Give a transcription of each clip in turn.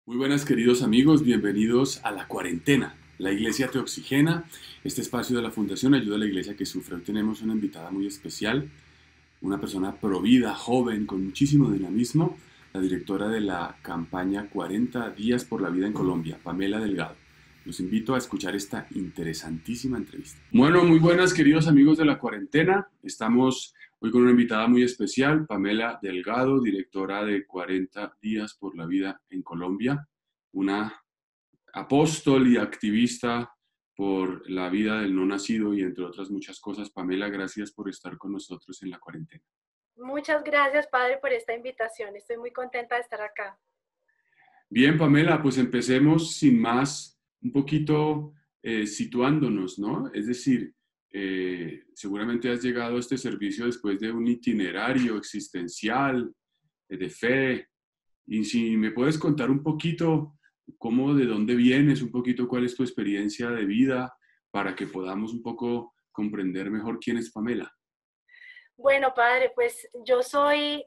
Muy buenas queridos amigos, bienvenidos a La Cuarentena. La Iglesia te oxigena, este espacio de la Fundación Ayuda a la Iglesia que Sufre. Hoy tenemos una invitada muy especial, una persona provida, joven, con muchísimo dinamismo, la directora de la campaña 40 días por la vida en Colombia, Pamela Delgado. Los invito a escuchar esta interesantísima entrevista. Bueno, muy buenas queridos amigos de La Cuarentena. Estamos hoy con una invitada muy especial, Pamela Delgado, directora de 40 días por la vida en Colombia, una apóstol y activista por la vida del no nacido y entre otras muchas cosas. Pamela, gracias por estar con nosotros en La Cuarentena. Muchas gracias, Padre, por esta invitación. Estoy muy contenta de estar acá. Bien, Pamela, pues empecemos sin más, un poquito situándonos, ¿no? Es decir, seguramente has llegado a este servicio después de un itinerario existencial, de fe, y si me puedes contar un poquito cómo, de dónde vienes, un poquito cuál es tu experiencia de vida, para que podamos un poco comprender mejor quién es Pamela. Bueno, Padre, pues yo soy,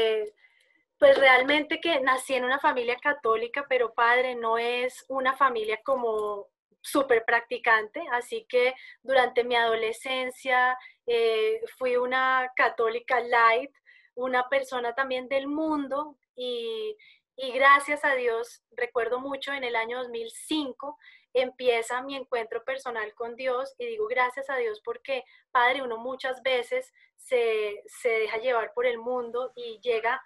pues realmente que nací en una familia católica, pero Padre, no es una familia como súper practicante, así que durante mi adolescencia fui una católica light, una persona también del mundo y gracias a Dios, recuerdo mucho en el año 2005 empieza mi encuentro personal con Dios y digo gracias a Dios porque, Padre, uno muchas veces se deja llevar por el mundo y llega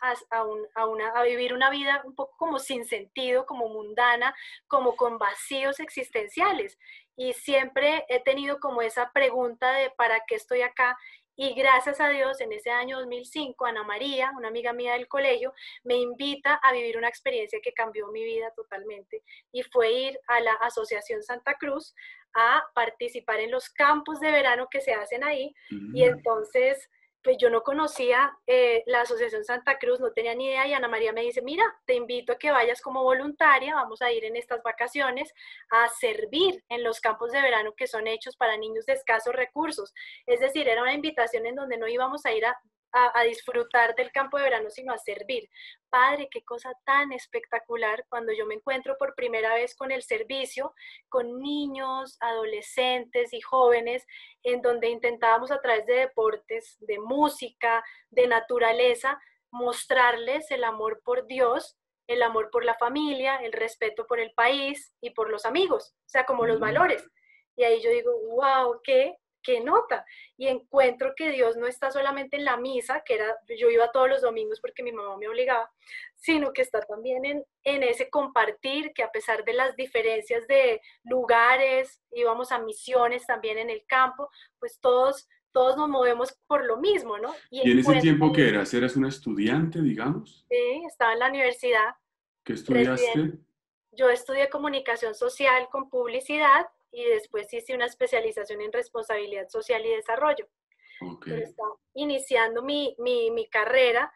a vivir una vida un poco como sin sentido, como mundana, como con vacíos existenciales. Y siempre he tenido como esa pregunta de ¿para qué estoy acá? Y gracias a Dios, en ese año 2005, Ana María, una amiga mía del colegio, me invita a vivir una experiencia que cambió mi vida totalmente. Y fue ir a la Asociación Santa Cruz a participar en los campos de verano que se hacen ahí. Y entonces, pues yo no conocía la Asociación Santa Cruz, no tenía ni idea, y Ana María me dice, mira, te invito a que vayas como voluntaria, vamos a ir en estas vacaciones a servir en los campos de verano que son hechos para niños de escasos recursos. Es decir, era una invitación en donde no íbamos a ir a disfrutar del campo de verano, sino a servir. Padre, qué cosa tan espectacular cuando yo me encuentro por primera vez con el servicio, con niños, adolescentes y jóvenes, en donde intentábamos a través de deportes, de música, de naturaleza, mostrarles el amor por Dios, el amor por la familia, el respeto por el país y por los amigos, o sea, como los valores. Y ahí yo digo, wow, qué nota. Y encuentro que Dios no está solamente en la misa, que era, yo iba todos los domingos porque mi mamá me obligaba, sino que está también en ese compartir, que a pesar de las diferencias de lugares, íbamos a misiones también en el campo, pues todos nos movemos por lo mismo, ¿no? Y ¿Y en ese encuentro, tiempo qué eras? ¿Eras una estudiante, digamos? sí, estaba en la universidad, ¿Qué recién, estudiaste? yo estudié comunicación social con publicidad y después hice una especialización en responsabilidad social y desarrollo. Ok. Pero estaba iniciando mi carrera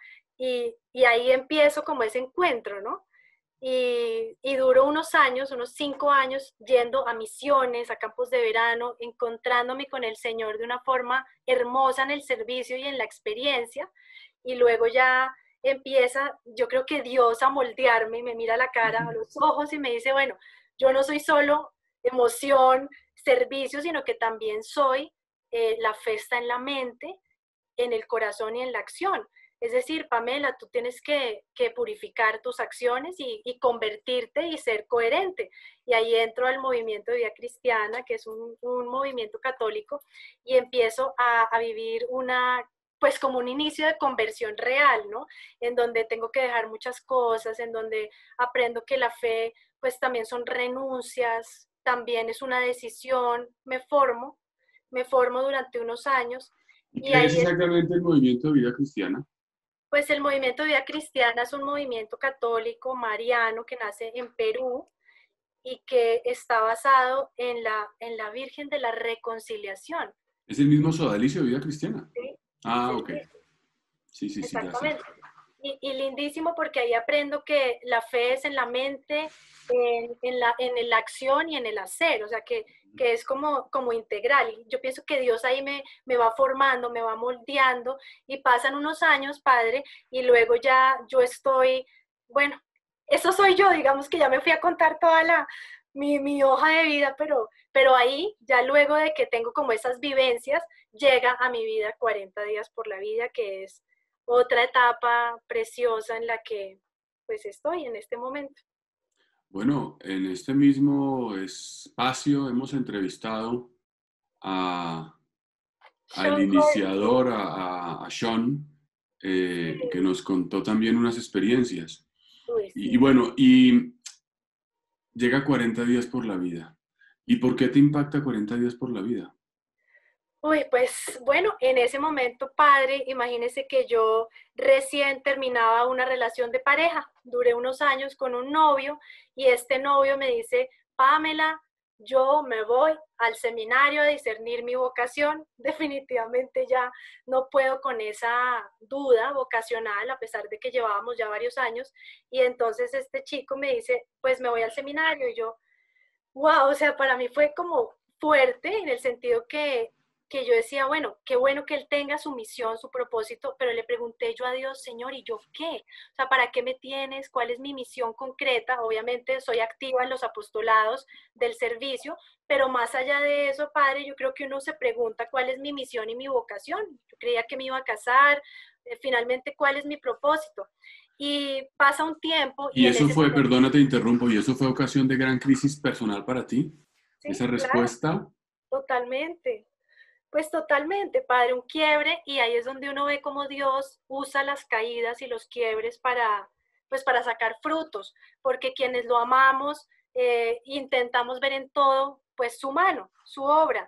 y ahí empiezo como ese encuentro, ¿no? Y duró unos años, unos 5 años, yendo a misiones, a campos de verano, encontrándome con el Señor de una forma hermosa en el servicio y en la experiencia. Y luego ya empieza, yo creo que Dios a moldearme y me mira a la cara, a los ojos y me dice, bueno, yo no soy solo emoción, servicio, sino que también soy la fe está en la mente, en el corazón y en la acción. Es decir, Pamela, tú tienes que purificar tus acciones y convertirte y ser coherente. Y ahí entro al movimiento de vida cristiana, que es un movimiento católico, y empiezo a vivir pues como un inicio de conversión real, ¿no? En donde tengo que dejar muchas cosas, en donde aprendo que la fe, pues también son renuncias, también es una decisión, me formo durante unos años ¿Y y qué es ahí es, exactamente el movimiento de vida cristiana? pues el movimiento de vida cristiana es un movimiento católico mariano que nace en Perú y que está basado en la Virgen de la Reconciliación. Es el mismo sodalicio de vida cristiana. ¿Sí? Es Ah, el ok. mismo, Sí, sí, sí, ya sé. exactamente. Y lindísimo porque ahí aprendo que la fe es en la mente, en la acción y en el hacer, o sea que es como integral. Y yo pienso que Dios ahí me va formando, me va moldeando y pasan unos años, Padre, y luego ya yo estoy, bueno, eso soy yo, digamos que ya me fui a contar toda mi hoja de vida, pero ahí, ya luego de que tengo como esas vivencias, llega a mi vida 40 días por la vida, que es otra etapa preciosa en la que pues estoy en este momento. Bueno, en este mismo espacio hemos entrevistado a, al Sean Cordy, iniciador, a Sean, que sí, nos contó también unas experiencias. uy, Y sí. bueno, y llega 40 días por la vida. ¿Y por qué te impacta 40 días por la vida? Uy, pues bueno, en ese momento, padre, imagínese que yo recién terminaba una relación de pareja, duré unos años con un novio y este novio me dice, Pamela, yo me voy al seminario a discernir mi vocación. Definitivamente ya no puedo con esa duda vocacional, a pesar de que llevábamos ya varios años. Y entonces este chico me dice, pues me voy al seminario y yo, wow, o sea, para mí fue como fuerte en el sentido que yo decía, bueno, qué bueno que él tenga su misión, su propósito, pero le pregunté yo a Dios, Señor, ¿y yo qué? O sea, ¿para qué me tienes? ¿Cuál es mi misión concreta? Obviamente soy activa en los apostolados del servicio, pero más allá de eso, Padre, yo creo que uno se pregunta cuál es mi misión y mi vocación. Yo creía que me iba a casar, finalmente, ¿cuál es mi propósito? Y pasa un tiempo y Y en eso ese fue, momento, perdona, te interrumpo, y eso fue ocasión de gran crisis personal para ti, esa sí, claro, respuesta. totalmente. Pues totalmente, padre, un quiebre y ahí es donde uno ve cómo Dios usa las caídas y los quiebres para, pues para sacar frutos, porque quienes lo amamos intentamos ver en todo, pues su mano, su obra.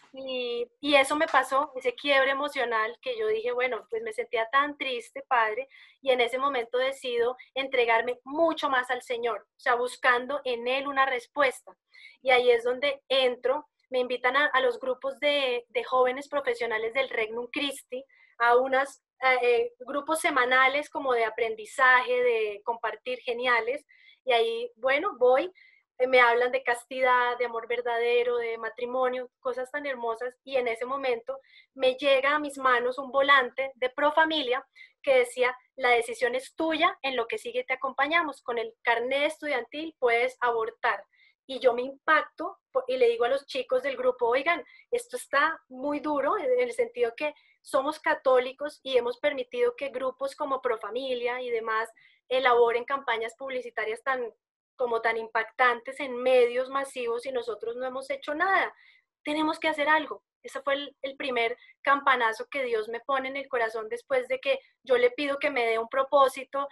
Y eso me pasó, ese quiebre emocional que yo dije, bueno, pues me sentía tan triste, padre, y en ese momento decido entregarme mucho más al Señor, o sea, buscando en Él una respuesta. Y ahí es donde entro, me invitan a los grupos de jóvenes profesionales del Regnum Christi, a unos grupos semanales como de aprendizaje, de compartir geniales, y ahí, bueno, voy, me hablan de castidad, de amor verdadero, de matrimonio, cosas tan hermosas, y en ese momento me llega a mis manos un volante de Pro Familia que decía, la decisión es tuya, en lo que sigue te acompañamos, con el carnet estudiantil puedes abortar. Y yo me impacto y le digo a los chicos del grupo, oigan, esto está muy duro en el sentido que somos católicos y hemos permitido que grupos como Profamilia y demás elaboren campañas publicitarias tan impactantes en medios masivos y nosotros no hemos hecho nada. Tenemos que hacer algo. Ese fue el primer campanazo que Dios me pone en el corazón después de que yo le pido que me dé un propósito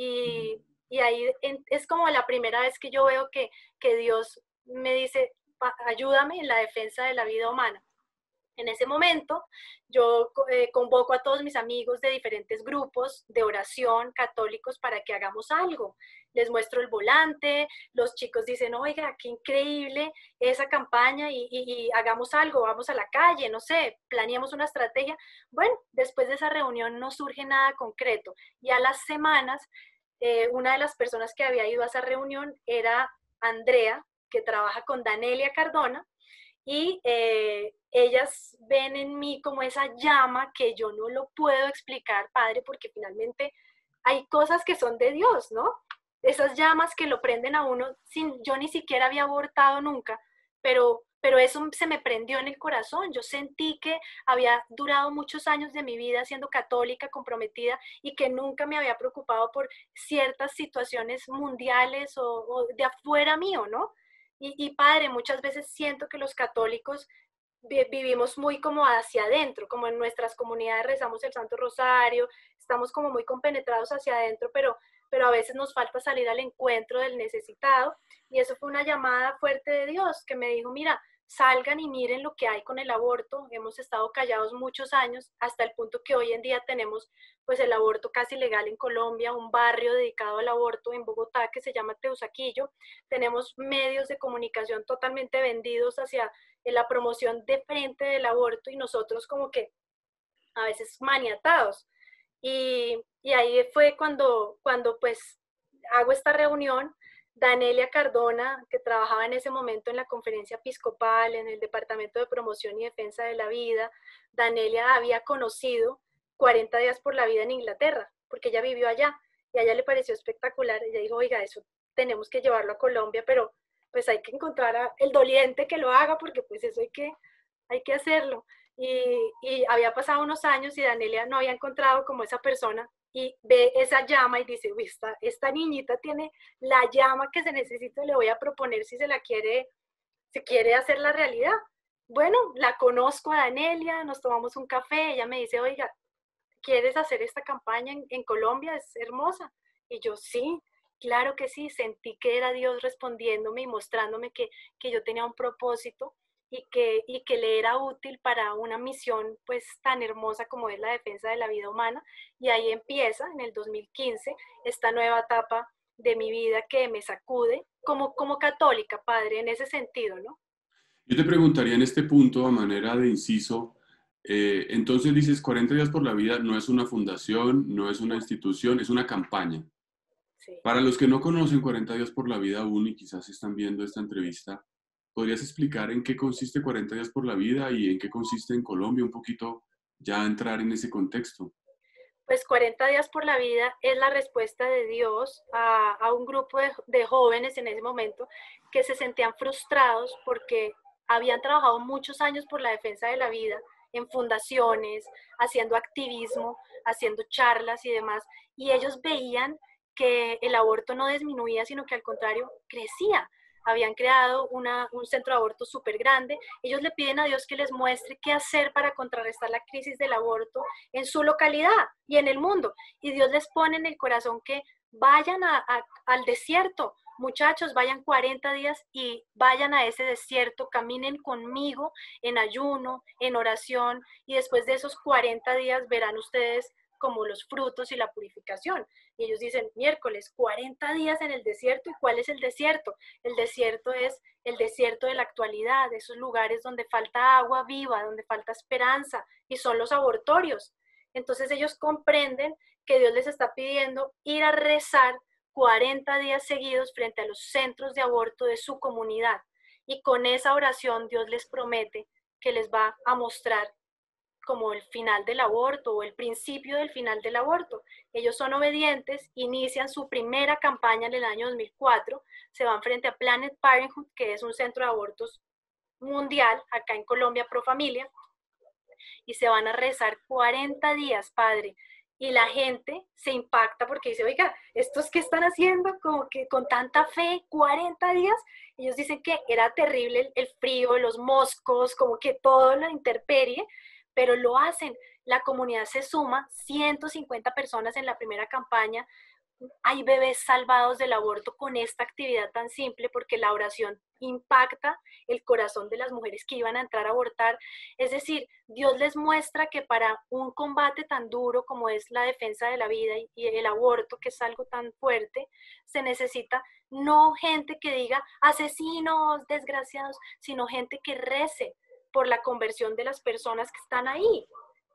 y ahí es como la primera vez que yo veo que Dios me dice, ayúdame en la defensa de la vida humana. En ese momento, yo convoco a todos mis amigos de diferentes grupos de oración católicos para que hagamos algo. Les muestro el volante, los chicos dicen, oiga, qué increíble esa campaña y hagamos algo, vamos a la calle, no sé, planeamos una estrategia. Bueno, después de esa reunión no surge nada concreto y a las semanas, una de las personas que había ido a esa reunión era Andrea, que trabaja con Danelia Cardona, y ellas ven en mí como esa llama que yo no lo puedo explicar, Padre, porque finalmente hay cosas que son de Dios, ¿no? Esas llamas que lo prenden a uno sin, yo ni siquiera había abortado nunca, pero eso se me prendió en el corazón. Yo sentí que había durado muchos años de mi vida siendo católica, comprometida, y que nunca me había preocupado por ciertas situaciones mundiales o de afuera mío, ¿no? Padre, muchas veces siento que los católicos vivimos muy como hacia adentro, como en nuestras comunidades rezamos el Santo Rosario, estamos como muy compenetrados hacia adentro, pero a veces nos falta salir al encuentro del necesitado. Y eso fue una llamada fuerte de Dios que me dijo, mira, salgan y miren lo que hay con el aborto. Hemos estado callados muchos años hasta el punto que hoy en día tenemos pues el aborto casi legal en Colombia, un barrio dedicado al aborto en Bogotá que se llama Teusaquillo. Tenemos medios de comunicación totalmente vendidos hacia la promoción de frente del aborto y nosotros como que a veces maniatados. Y ahí fue cuando pues hago esta reunión. Danelia Cardona, que trabajaba en ese momento en la conferencia episcopal, en el Departamento de Promoción y Defensa de la Vida, Danelia había conocido 40 días por la vida en Inglaterra, porque ella vivió allá. y a ella le pareció espectacular. Ella dijo, oiga, eso tenemos que llevarlo a Colombia, pero pues hay que encontrar el doliente que lo haga, porque pues eso hay que hacerlo. Y había pasado unos años y Danelia no había encontrado como esa persona y ve esa llama y dice, uy, esta niñita tiene la llama que se necesita, le voy a proponer si se quiere hacer la realidad. Bueno, la conozco a Danelia, nos tomamos un café, ella me dice, oiga, ¿quieres hacer esta campaña en Colombia? Es hermosa. Y yo, sí, claro que sí, sentí que era Dios respondiéndome y mostrándome que yo tenía un propósito y que le era útil para una misión pues tan hermosa como es la defensa de la vida humana. Y ahí empieza, en el 2015, esta nueva etapa de mi vida que me sacude como católica, padre, en ese sentido, ¿no? Yo te preguntaría en este punto, a manera de inciso, entonces dices 40 días por la vida no es una fundación, no es una No, institución, es una campaña. sí. Para los que no conocen 40 días por la vida aún y quizás están viendo esta entrevista, ¿podrías explicar en qué consiste 40 días por la vida y en qué consiste en Colombia? Un poquito ya entrar en ese contexto. Pues 40 días por la vida es la respuesta de Dios a un grupo de jóvenes en ese momento que se sentían frustrados porque habían trabajado muchos años por la defensa de la vida en fundaciones, haciendo activismo, haciendo charlas y demás, y ellos veían que el aborto no disminuía, sino que al contrario crecía. Habían creado un centro de aborto súper grande. Ellos le piden a Dios que les muestre qué hacer para contrarrestar la crisis del aborto en su localidad y en el mundo. Y Dios les pone en el corazón que vayan al desierto. Muchachos, vayan 40 días y vayan a ese desierto, caminen conmigo en ayuno, en oración, y después de esos 40 días verán ustedes como los frutos y la purificación. Y ellos dicen, miércoles, 40 días en el desierto. ¿Y cuál es el desierto? El desierto es el desierto de la actualidad, esos lugares donde falta agua viva, donde falta esperanza, y son los abortorios. Entonces ellos comprenden que Dios les está pidiendo ir a rezar 40 días seguidos frente a los centros de aborto de su comunidad. Y con esa oración Dios les promete que les va a mostrar como el final del aborto o el principio del final del aborto. Ellos son obedientes, inician su primera campaña en el año 2004, se van frente a Planet Parenthood, que es un centro de abortos mundial, acá en Colombia, Pro Familia, y se van a rezar 40 días, padre. Y la gente se impacta porque dice, oiga, ¿estos qué están haciendo? Como que con tanta fe, 40 días. Ellos dicen que era terrible el frío, los moscos, como que todo la intemperie, pero lo hacen. La comunidad se suma, 150 personas en la primera campaña. Hay bebés salvados del aborto con esta actividad tan simple porque la oración impacta el corazón de las mujeres que iban a entrar a abortar. Es decir, Dios les muestra que para un combate tan duro como es la defensa de la vida y el aborto, que es algo tan fuerte, se necesita no gente que diga asesinos, desgraciados, sino gente que rece por la conversión de las personas que están ahí.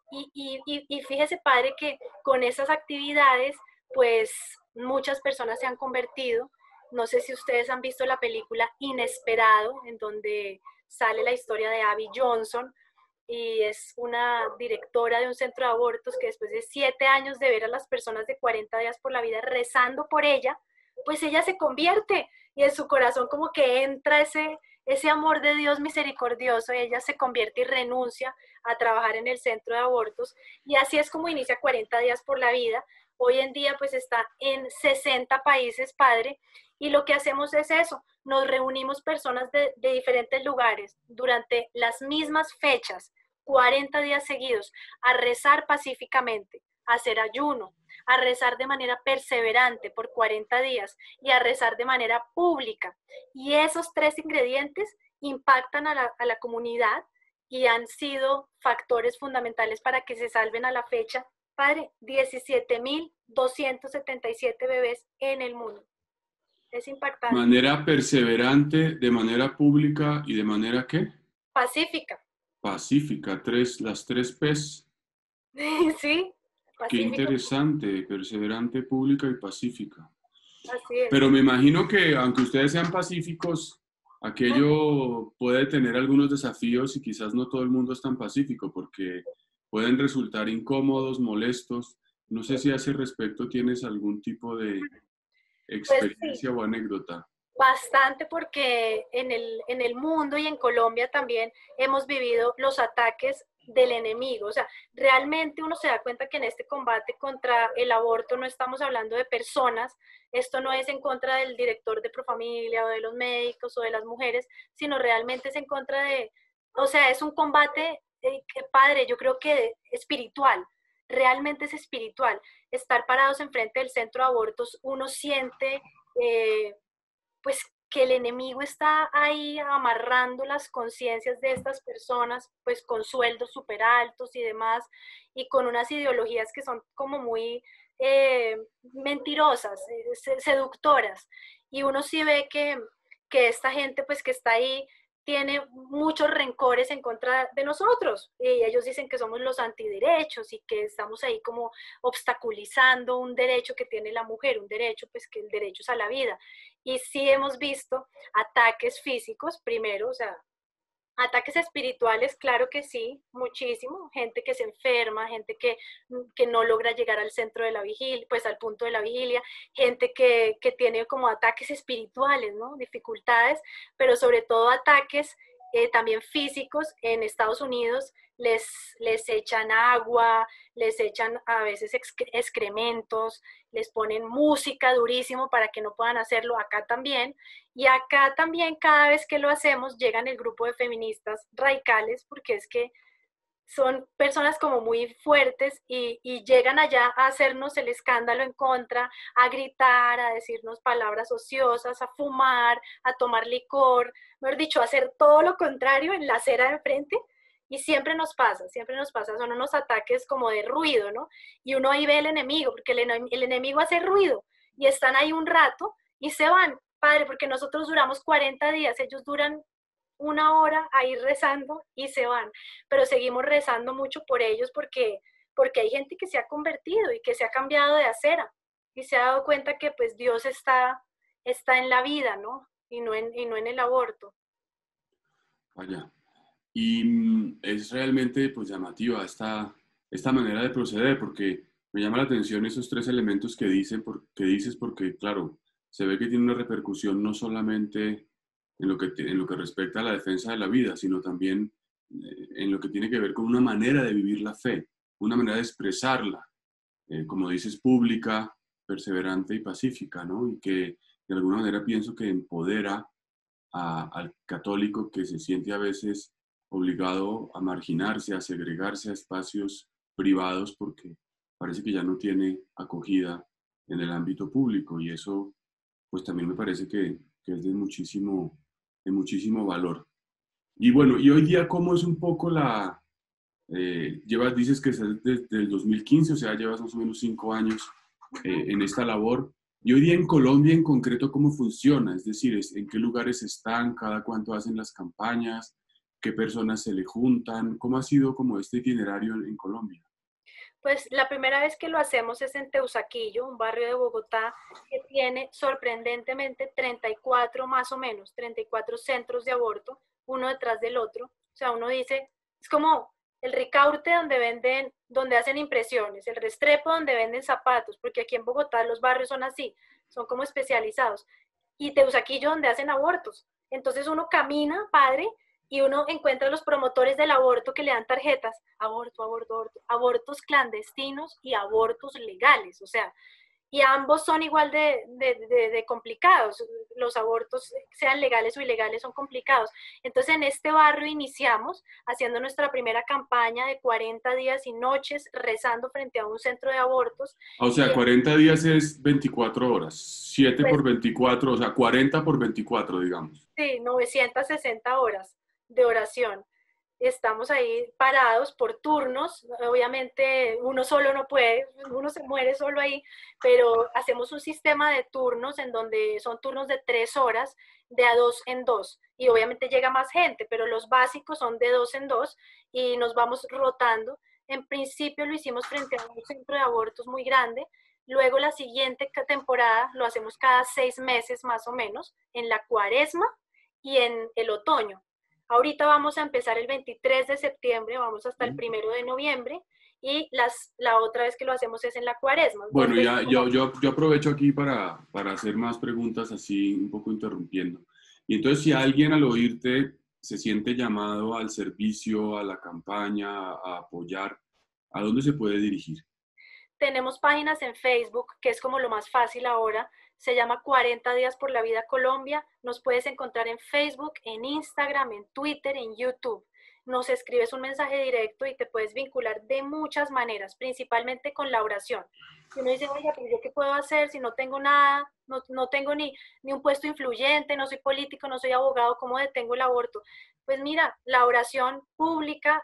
Y fíjese, padre, que con esas actividades pues muchas personas se han convertido. No sé si ustedes han visto la película Inesperado, en donde sale la historia de Abby Johnson, y es una directora de un centro de abortos que después de 7 años de ver a las personas de 40 días por la vida rezando por ella, pues ella se convierte y en su corazón como que entra ese amor de Dios misericordioso. Ella se convierte y renuncia a trabajar en el centro de abortos, y así es como inicia 40 días por la vida. Hoy en día pues está en 60 países, padre, y lo que hacemos es eso, nos reunimos personas de diferentes lugares durante las mismas fechas, 40 días seguidos, a rezar pacíficamente, a hacer ayuno, a rezar de manera perseverante por 40 días y a rezar de manera pública. Y esos tres ingredientes impactan a la comunidad y han sido factores fundamentales para que se salven a la fecha, padre, 17.277 bebés en el mundo. Es De impactante. manera perseverante, de manera pública y de manera ¿qué? Pacífica. Pacífica, las tres P's. Sí, Qué pacífica. interesante, perseverante, pública y pacífica. Así es. Pero me imagino que aunque ustedes sean pacíficos, aquello puede tener algunos desafíos y quizás no todo el mundo es tan pacífico porque pueden resultar incómodos, molestos. No sé si a ese respecto tienes algún tipo de Pues sí, experiencia o anécdota. bastante porque en el mundo y en Colombia también hemos vivido los ataques del enemigo. O sea, realmente uno se da cuenta que en este combate contra el aborto no estamos hablando de personas, esto no es en contra del director de Profamilia o de los médicos o de las mujeres, sino realmente es en contra de, o sea, es un combate, padre, yo creo que espiritual. Realmente es espiritual. Estar parados enfrente del centro de abortos, uno siente eh, pues que el enemigo está ahí amarrando las conciencias de estas personas, pues con sueldos súper altos y demás, y con unas ideologías que son como muy mentirosas, seductoras. Y uno sí ve que esta gente pues que está ahí tiene muchos rencores en contra de nosotros. Y ellos dicen que somos los antiderechos y que estamos ahí como obstaculizando un derecho que tiene la mujer, un derecho pues que el derecho es a la vida. Y sí hemos visto ataques físicos primero, o sea, ataques espirituales, claro que sí, muchísimo. Gente que se enferma, gente que no logra llegar al centro de la vigilia, pues al punto de la vigilia, gente que tiene como ataques espirituales, ¿no? Dificultades, pero sobre todo ataques también físicos. En Estados Unidos les echan agua, les echan a veces excrementos, les ponen música durísimo para que no puedan hacerlo, acá también. Y acá también cada vez que lo hacemos llegan el grupo de feministas radicales, porque es que son personas como muy fuertes y llegan allá a hacernos el escándalo en contra, a gritar, a decirnos palabras ociosas, a fumar, a tomar licor, mejor dicho, a hacer todo lo contrario en la acera de enfrente. Y siempre nos pasa, son unos ataques como de ruido, ¿no? Y uno ahí ve el enemigo, porque el enemigo hace ruido y están ahí un rato y se van, padre, porque nosotros duramos 40 días, ellos duran una hora ahí rezando y se van, pero seguimos rezando mucho por ellos porque hay gente que se ha convertido y que se ha cambiado de acera y se ha dado cuenta que pues Dios está en la vida, ¿no? Y no en el aborto. Vaya. Y es realmente pues llamativa esta manera de proceder porque me llama la atención esos tres elementos que dices porque claro, se ve que tiene una repercusión no solamente en lo que respecta a la defensa de la vida, sino también en lo que tiene que ver con una manera de vivir la fe, una manera de expresarla, como dices, pública, perseverante y pacífica, ¿no? Y que de alguna manera pienso que empodera al católico que se siente a veces obligado a marginarse, a segregarse a espacios privados porque parece que ya no tiene acogida en el ámbito público y eso pues también me parece que es de muchísimo valor. Y bueno, y hoy día, ¿cómo es un poco dices que es desde el 2015, o sea, llevas más o menos 5 años en esta labor. Y hoy día en Colombia en concreto, ¿cómo funciona? Es decir, ¿en qué lugares están? ¿Cada cuánto hacen las campañas? ¿Qué personas se le juntan? ¿Cómo ha sido como este itinerario en Colombia? Pues la primera vez que lo hacemos es en Teusaquillo, un barrio de Bogotá que tiene sorprendentemente 34 más o menos, 34 centros de aborto, uno detrás del otro. O sea, uno dice, es como el Ricaurte donde hacen impresiones, el Restrepo donde venden zapatos, porque aquí en Bogotá los barrios son así, son como especializados, y Teusaquillo donde hacen abortos. Entonces uno camina, padre, y uno encuentra los promotores del aborto que le dan tarjetas, aborto, aborto, aborto, abortos clandestinos y abortos legales, o sea, y ambos son igual de complicados, los abortos, sean legales o ilegales, son complicados. Entonces en este barrio iniciamos haciendo nuestra primera campaña de 40 días y noches rezando frente a un centro de abortos. O Y sea, 40 días es 24 horas, 7 pues por 24, o sea, 40 por 24, digamos. sí, 960 horas de oración. Estamos ahí parados por turnos, obviamente uno solo no puede, uno se muere solo ahí, pero hacemos un sistema de turnos en donde son turnos de 3 horas, de a dos en dos, y obviamente llega más gente, pero los básicos son de dos en dos y nos vamos rotando. En principio lo hicimos frente a un centro de abortos muy grande, luego la siguiente temporada lo hacemos cada 6 meses más o menos, en la cuaresma y en el otoño. Ahorita vamos a empezar el 23 de septiembre, vamos hasta el 1 de noviembre y la otra vez que lo hacemos es en la Cuaresma. Bueno, ya, yo aprovecho aquí para hacer más preguntas así, un poco interrumpiendo. Y entonces, si alguien al oírte se siente llamado al servicio, a la campaña, a apoyar, ¿a dónde se puede dirigir? Tenemos páginas en Facebook, que es como lo más fácil ahora. Se llama 40 días por la vida Colombia. Nos puedes encontrar en Facebook, en Instagram, en Twitter, en YouTube. Nos escribes un mensaje directo y te puedes vincular de muchas maneras, principalmente con la oración. Y uno dice, oiga, pero ¿yo qué puedo hacer si no tengo nada? No tengo ni un puesto influyente, no soy político, no soy abogado, ¿cómo detengo el aborto? Pues mira, la oración pública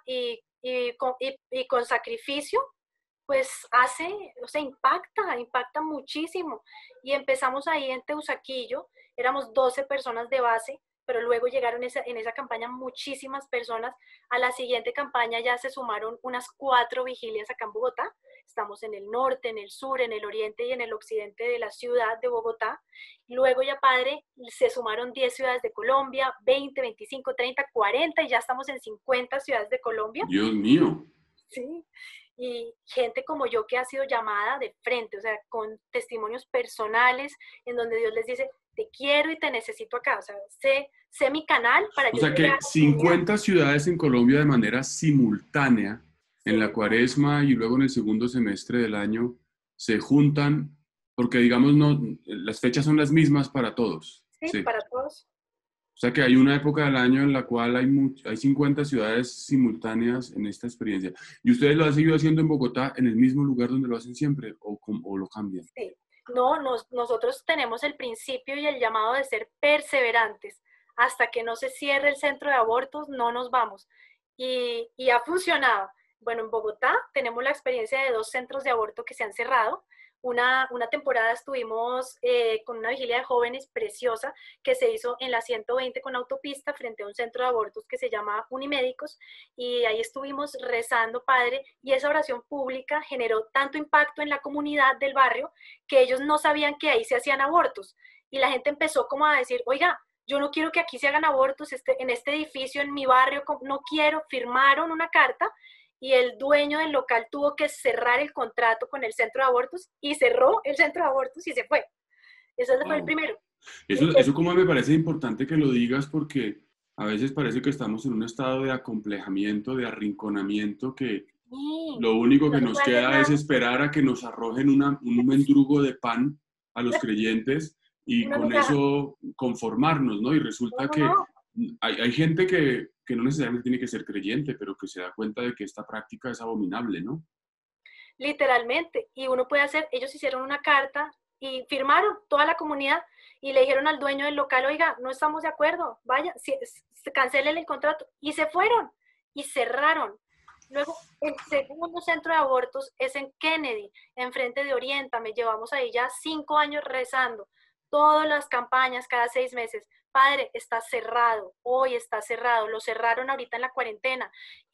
y con sacrificio pues hace, o sea, impacta muchísimo. Y empezamos ahí en Teusaquillo, éramos 12 personas de base, pero luego llegaron en esa campaña muchísimas personas. A la siguiente campaña ya se sumaron unas 4 vigilias acá en Bogotá. Estamos en el norte, en el sur, en el oriente y en el occidente de la ciudad de Bogotá. Luego ya, padre, se sumaron 10 ciudades de Colombia, 20, 25, 30, 40 y ya estamos en 50 ciudades de Colombia. Dios mío. Sí, y gente como yo que ha sido llamada de frente, o sea, con testimonios personales en donde Dios les dice, te quiero y te necesito acá, o sea, sé mi canal para O yo sea llegar a que la comunidad. 50 ciudades en Colombia de manera simultánea, en la Sí, cuaresma y luego en el segundo semestre del año, se juntan, porque digamos, no, las fechas son las mismas para todos. sí, Sí. para todos. O sea que hay una época del año en la cual hay 50 ciudades simultáneas en esta experiencia. ¿Y ustedes lo han seguido haciendo en Bogotá, en el mismo lugar donde lo hacen siempre, o lo cambian? Sí. No, nosotros tenemos el principio y el llamado de ser perseverantes. Hasta que no se cierre el centro de abortos, no nos vamos. Y ha funcionado. Bueno, en Bogotá tenemos la experiencia de 2 centros de aborto que se han cerrado. Una temporada estuvimos con una vigilia de jóvenes preciosa que se hizo en la 120 con autopista frente a un centro de abortos que se llama Unimédicos y ahí estuvimos rezando, padre, y esa oración pública generó tanto impacto en la comunidad del barrio que ellos no sabían que ahí se hacían abortos y la gente empezó como a decir, oiga, yo no quiero que aquí se hagan abortos en este edificio, en mi barrio, no quiero, firmaron una carta y el dueño del local tuvo que cerrar el contrato con el centro de abortos y cerró el centro de abortos y se fue. Ese fue el Wow. primero. Y Eso como me parece importante que lo digas porque a veces parece que estamos en un estado de acomplejamiento, de arrinconamiento, que sí, lo único no que se nos puede hacer queda es nada. esperar a que nos arrojen un mendrugo de pan a los creyentes y Una con migaja. eso conformarnos, ¿no? Y No, resulta no, que no. hay gente que no necesariamente tiene que ser creyente, pero que se da cuenta de que esta práctica es abominable, ¿no? Literalmente. Y uno puede hacer, ellos hicieron una carta y firmaron toda la comunidad y le dijeron al dueño del local, oiga, no estamos de acuerdo, vaya, cancelen el contrato. Y se fueron y cerraron. Luego, el segundo centro de abortos es en Kennedy, enfrente de Oriéntame. Llevamos ahí ya 5 años rezando. Todas las campañas cada 6 meses. Padre, está cerrado, hoy está cerrado, lo cerraron ahorita en la cuarentena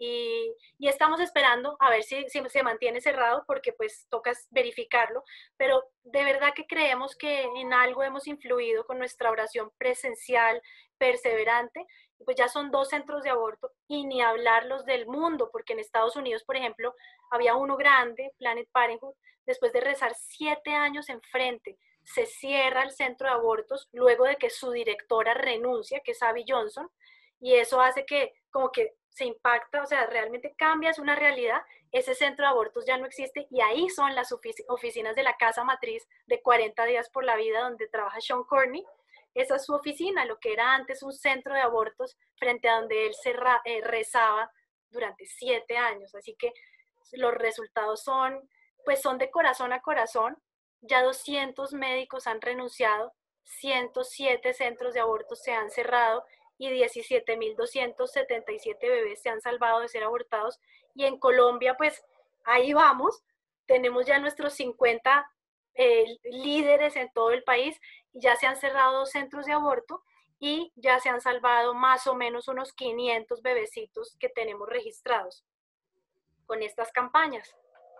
y estamos esperando a ver si se mantiene cerrado porque pues toca verificarlo, pero de verdad que creemos que en algo hemos influido con nuestra oración presencial, perseverante, y pues ya son 2 centros de aborto y ni hablar los del mundo, porque en Estados Unidos, por ejemplo, había uno grande, Planet Parenthood, después de rezar 7 años enfrente, se cierra el centro de abortos luego de que su directora renuncia, que es Abby Johnson, y eso hace que como que se impacta, o sea, realmente cambias una realidad, ese centro de abortos ya no existe y ahí son las oficinas de la casa matriz de 40 días por la vida donde trabaja Sean Corney. Esa es su oficina, lo que era antes un centro de abortos frente a donde él rezaba durante 7 años. Así que los resultados son, pues son de corazón a corazón. Ya 200 médicos han renunciado, 107 centros de abortos se han cerrado y 17.277 bebés se han salvado de ser abortados. Y en Colombia, pues ahí vamos, tenemos ya nuestros 50 líderes en todo el país y ya se han cerrado 2 centros de aborto y ya se han salvado más o menos unos 500 bebecitos que tenemos registrados con estas campañas.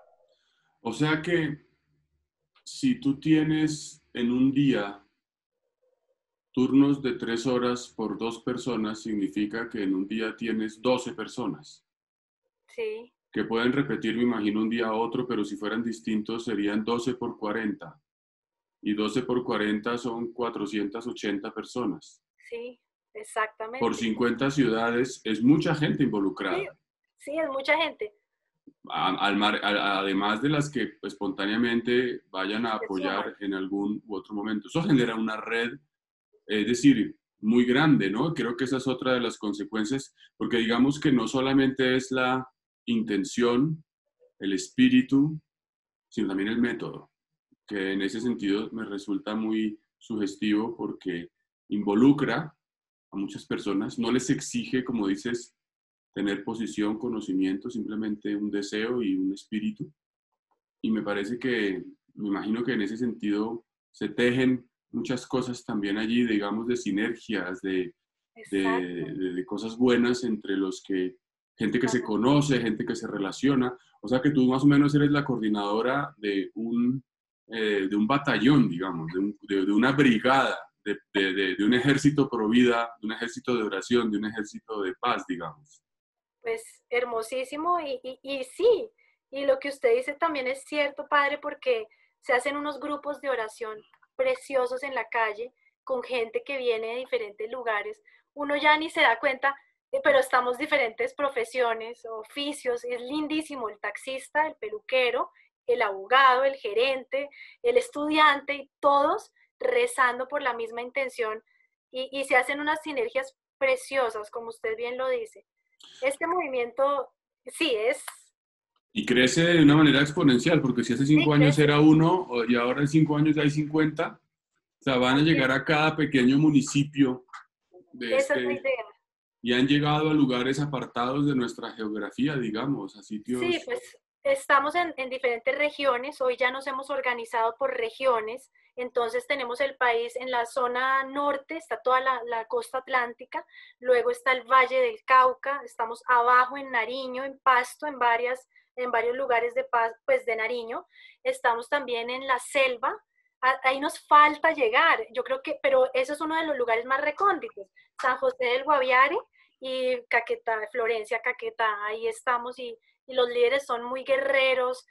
O sea que si tú tienes en un día turnos de 3 horas por 2 personas, significa que en un día tienes 12 personas. Sí, que pueden repetir, me imagino, un día a otro, pero si fueran distintos serían 12 por 40. Y 12 por 40 son 480 personas. Sí, Por exactamente. 50 ciudades es mucha gente Sí, involucrada. sí, es mucha gente. Además de las que espontáneamente vayan a Se suman. apoyar en algún u otro momento. Eso genera una red, es decir, muy grande, ¿no? Creo que esa es otra de las consecuencias, porque digamos que no solamente es la intención, el espíritu, sino también el método, que en ese sentido me resulta muy sugestivo porque involucra a muchas personas, no les exige, como dices, tener posición, conocimiento, simplemente un deseo y un espíritu. Y me parece que, me imagino que en ese sentido se tejen muchas cosas también allí, digamos, de sinergias, Exacto. de cosas buenas entre los que, gente que se Ajá. conoce, gente que se relaciona. O sea que tú más o menos eres la coordinadora de un batallón, digamos, de una brigada, de un ejército pro vida, de un ejército de oración, de un ejército de paz, digamos. Pues hermosísimo y sí, y lo que usted dice también es cierto, padre, porque se hacen unos grupos de oración preciosos en la calle con gente que viene de diferentes lugares. Uno ya ni se da cuenta, pero estamos diferentes profesiones, oficios, es lindísimo el taxista, el peluquero, el abogado, el gerente, el estudiante y todos rezando por la misma intención y se hacen unas sinergias preciosas, como usted bien lo dice. Este movimiento, sí, Y crece de una manera exponencial, porque si hace sí, 5 años crece. era uno y ahora en 5 años ya hay 50, o sea, van a Así llegar es, a cada pequeño municipio de esa es la este, idea. y han llegado a lugares apartados de nuestra geografía, digamos, a Sí, sitios. pues estamos en diferentes regiones, hoy ya nos hemos organizado por regiones, entonces tenemos el país en la zona norte, está toda la costa atlántica, luego está el Valle del Cauca, estamos abajo en Nariño, en Pasto, en varios lugares de paz, pues de Nariño, estamos también en la selva, ahí nos falta llegar, yo creo que, pero eso es uno de los lugares más recónditos, San José del Guaviare y Caquetá, Florencia, Caquetá, ahí estamos y los líderes son muy guerreros,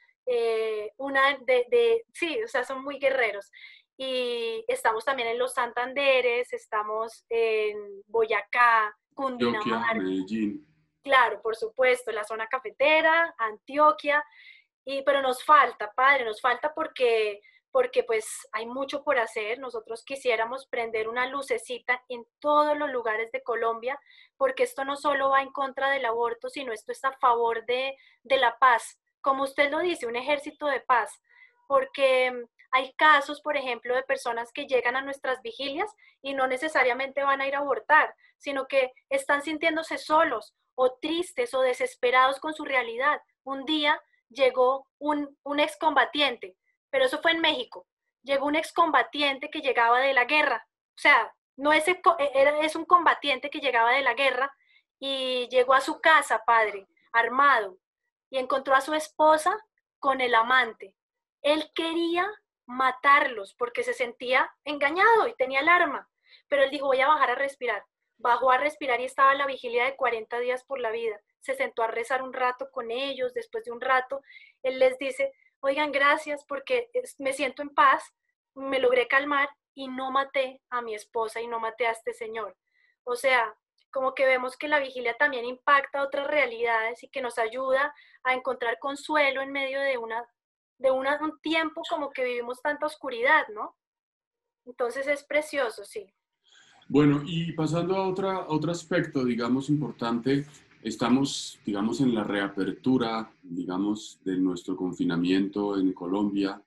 sí, o sea, son muy guerreros. Y estamos también en los Santanderes, estamos en Boyacá, Antioquia, Cundinamarca, Medellín. claro, por supuesto, la zona cafetera, Antioquia, pero nos falta, padre, nos falta porque pues hay mucho por hacer. Nosotros quisiéramos prender una lucecita en todos los lugares de Colombia, porque esto no solo va en contra del aborto, sino esto es a favor de la paz. Como usted lo dice, un ejército de paz, porque hay casos, por ejemplo, de personas que llegan a nuestras vigilias y no necesariamente van a ir a abortar, sino que están sintiéndose solos o tristes o desesperados con su realidad. Un día llegó un excombatiente, pero eso fue en México. Llegó un excombatiente que llegaba de la guerra, o sea, no es, es un combatiente que llegaba de la guerra y llegó a su casa, padre, armado, y encontró a su esposa con el amante. Él quería matarlos porque se sentía engañado y tenía el arma, pero él dijo, voy a bajar a respirar. Bajó a respirar y estaba en la vigilia de 40 días por la vida. Se sentó a rezar un rato con ellos. Después de un rato, él les dice, oigan, gracias porque me siento en paz, me logré calmar y no maté a mi esposa y no maté a este señor. O sea, como que vemos que la vigilia también impacta otras realidades y que nos ayuda a encontrar consuelo en medio un tiempo como que vivimos tanta oscuridad, ¿no? Entonces es precioso, sí. Bueno, y pasando a otro aspecto, digamos, importante, estamos, digamos, en la reapertura, digamos, de nuestro confinamiento en Colombia.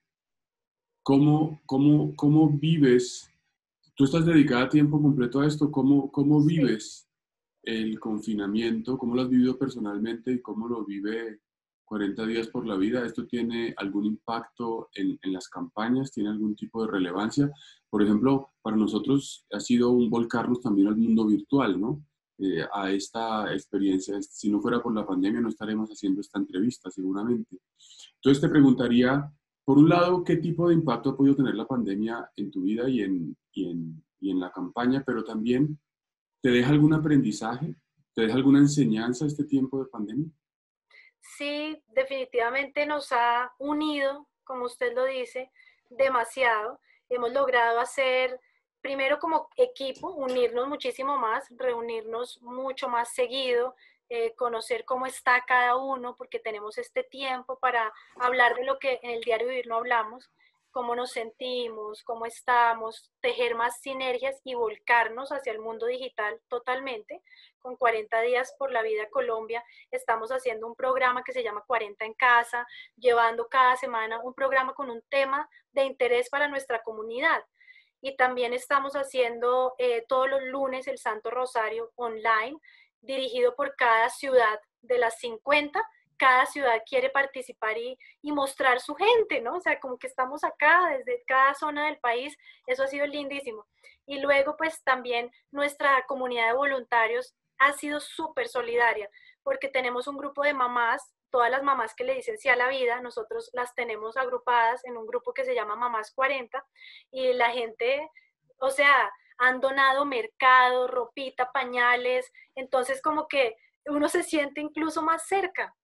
¿Cómo vives? Tú estás dedicada a tiempo completo a esto. ¿Cómo Sí. vives el confinamiento? ¿Cómo lo has vivido personalmente y cómo lo vive 40 días por la vida? ¿Esto tiene algún impacto en las campañas? ¿Tiene algún tipo de relevancia? Por ejemplo, para nosotros ha sido un volcarnos también al mundo virtual, ¿no? A esta experiencia. Si no fuera por la pandemia, no estaremos haciendo esta entrevista, seguramente. Entonces te preguntaría, por un lado, ¿qué tipo de impacto ha podido tener la pandemia en tu vida y en la campaña? Pero también, ¿te deja algún aprendizaje? ¿Te deja alguna enseñanza este tiempo de pandemia? sí, definitivamente nos ha unido, como usted lo dice, demasiado. Hemos logrado hacer, primero como equipo, unirnos muchísimo más, reunirnos mucho más seguido, conocer cómo está cada uno, porque tenemos este tiempo para hablar de lo que en el diario vivir no hablamos, cómo nos sentimos, cómo estamos, tejer más sinergias y volcarnos hacia el mundo digital totalmente. Con 40 días por la vida Colombia estamos haciendo un programa que se llama 40 en casa, llevando cada semana un programa con un tema de interés para nuestra comunidad. Y también estamos haciendo todos los lunes el Santo Rosario online, dirigido por cada ciudad de las 50. Cada ciudad quiere participar y mostrar su gente, ¿no? O sea, como que estamos acá desde cada zona del país, eso ha sido lindísimo. Y luego, pues también nuestra comunidad de voluntarios ha sido súper solidaria, porque tenemos un grupo de mamás, todas las mamás que le dicen sí a la vida, nosotros las tenemos agrupadas en un grupo que se llama Mamás 40, y la gente, o sea, han donado mercado, ropita, pañales, entonces como que uno se siente incluso más cerca.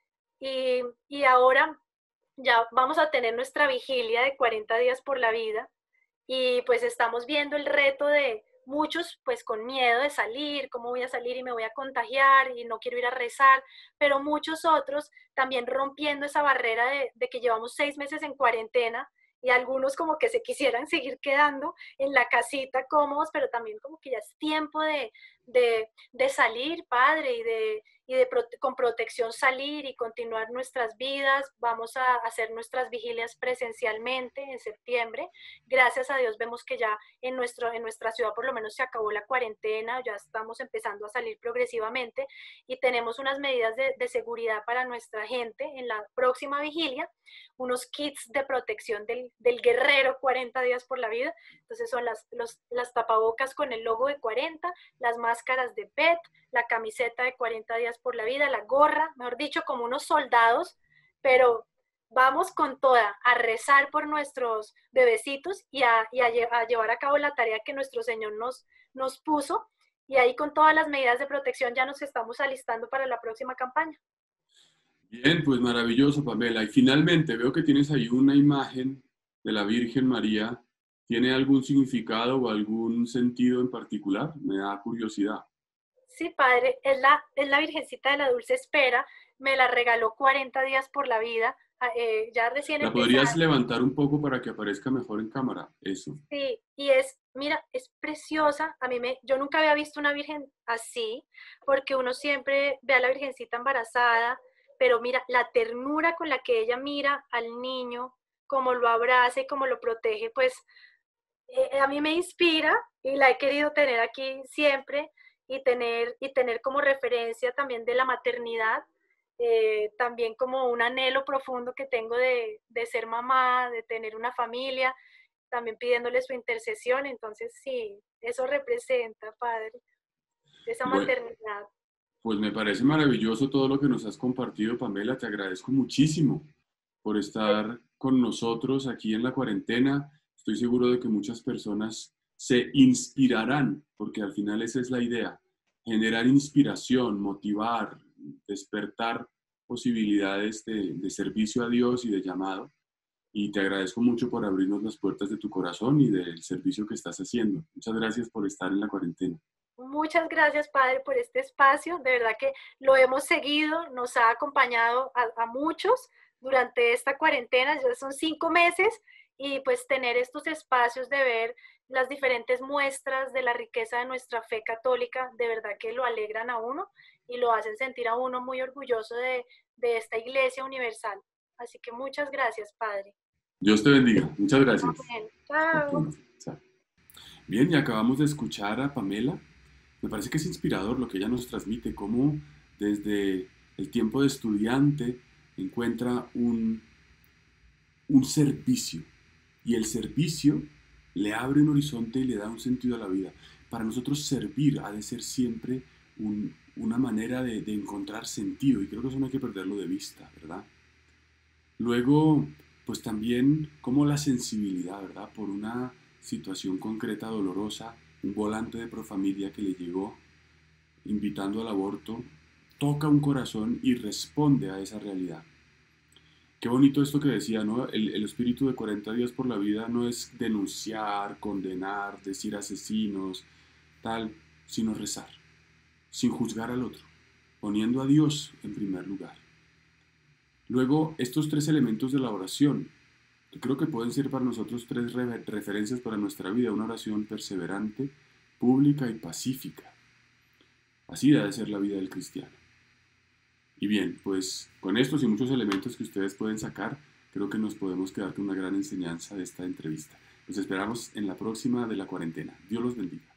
Y ahora ya vamos a tener nuestra vigilia de 40 días por la vida y pues estamos viendo el reto de muchos pues con miedo de salir, cómo voy a salir y me voy a contagiar y no quiero ir a rezar, pero muchos otros también rompiendo esa barrera de que llevamos 6 meses en cuarentena y algunos como que se quisieran seguir quedando en la casita cómodos, pero también como que ya es tiempo de salir, padre, con protección salir y continuar nuestras vidas. Vamos a hacer nuestras vigilias presencialmente en septiembre. Gracias a Dios vemos que ya en nuestra ciudad por lo menos se acabó la cuarentena, ya estamos empezando a salir progresivamente y tenemos unas medidas de seguridad para nuestra gente en la próxima vigilia, unos kits de protección del guerrero 40 días por la vida. Entonces son las tapabocas con el logo de 40, las máscaras de PET, la camiseta de 40 días por la vida, la gorra, mejor dicho, como unos soldados, pero vamos con toda a rezar por nuestros bebecitos a llevar a cabo la tarea que nuestro Señor nos puso. Y ahí con todas las medidas de protección ya nos estamos alistando para la próxima campaña. Bien, pues maravilloso, Pamela. Y finalmente veo que tienes ahí una imagen de la Virgen María. ¿Tiene algún significado o algún sentido en particular? Me da curiosidad. Sí, padre, es la Virgencita de la Dulce Espera, me la regaló 40 días por la vida, ya recién ¿La podrías empezar. levantar un poco para que aparezca mejor en cámara? Eso. Sí, mira, es preciosa. Yo nunca había visto una virgen así, porque uno siempre ve a la virgencita embarazada, pero mira, la ternura con la que ella mira al niño, cómo lo abraza y cómo lo protege, pues a mí me inspira y la he querido tener aquí siempre y tener como referencia también de la maternidad, también como un anhelo profundo que tengo de ser mamá, de tener una familia también pidiéndole su intercesión. Entonces, sí, eso representa, Padre, esa Bueno, maternidad. pues me parece maravilloso todo lo que nos has compartido, Pamela. Te agradezco muchísimo por estar con nosotros aquí en la cuarentena. Estoy seguro de que muchas personas se inspirarán, porque al final esa es la idea, generar inspiración, motivar, despertar posibilidades de servicio a Dios y de llamado. Y te agradezco mucho por abrirnos las puertas de tu corazón y del servicio que estás haciendo. Muchas gracias por estar en la cuarentena. Muchas gracias, Padre, por este espacio. De verdad que lo hemos seguido, nos ha acompañado a muchos durante esta cuarentena, ya son 5 meses, y pues tener estos espacios de ver las diferentes muestras de la riqueza de nuestra fe católica, de verdad que lo alegran a uno y lo hacen sentir a uno muy orgulloso de esta Iglesia universal. Así que muchas gracias, Padre. Dios te bendiga. Muchas gracias. Amén. Chao. Chao. Bien, y acabamos de escuchar a Pamela. Me parece que es inspirador lo que ella nos transmite, cómo desde el tiempo de estudiante encuentra un servicio. Y el servicio le abre un horizonte y le da un sentido a la vida. Para nosotros servir ha de ser siempre una manera de encontrar sentido, y creo que eso no hay que perderlo de vista, ¿verdad? Luego, pues también como la sensibilidad, ¿verdad? Por una situación concreta dolorosa, un volante de Profamilia que le llegó invitando al aborto toca un corazón y responde a esa realidad. Qué bonito esto que decía, ¿no? El espíritu de 40 días por la vida no es denunciar, condenar, decir asesinos, tal, sino rezar, sin juzgar al otro, poniendo a Dios en primer lugar. Luego, estos tres elementos de la oración, yo creo que pueden ser para nosotros tres referencias para nuestra vida, una oración perseverante, pública y pacífica. Así debe ser la vida del cristiano. Y bien, pues con estos y muchos elementos que ustedes pueden sacar, creo que nos podemos quedar con una gran enseñanza de esta entrevista. Los esperamos en la próxima de la cuarentena. Dios los bendiga.